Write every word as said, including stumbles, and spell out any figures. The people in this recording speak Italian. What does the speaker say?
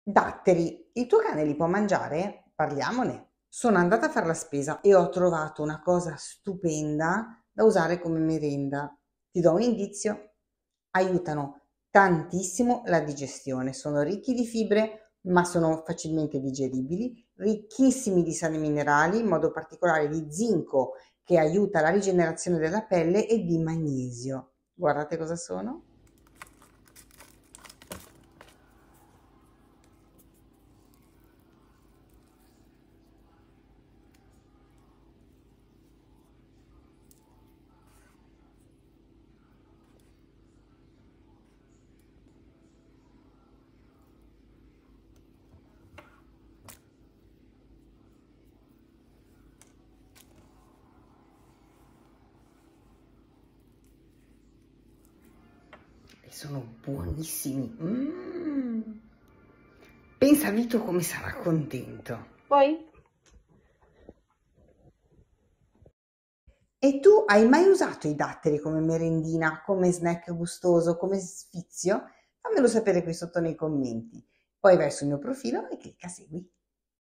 Datteri, il tuo cane li può mangiare? Parliamone. Sono andata a fare la spesa e ho trovato una cosa stupenda da usare come merenda. Ti do un indizio? Aiutano tantissimo la digestione, sono ricchi di fibre, ma sono facilmente digeribili, ricchissimi di sali minerali, in modo particolare di zinco che aiuta la rigenerazione della pelle e di magnesio. Guardate cosa sono. E sono buonissimi. Mm. Pensa a Vito come sarà contento. Poi? E tu hai mai usato i datteri come merendina, come snack gustoso, come sfizio? Fammelo sapere qui sotto nei commenti. Poi vai sul mio profilo e clicca segui.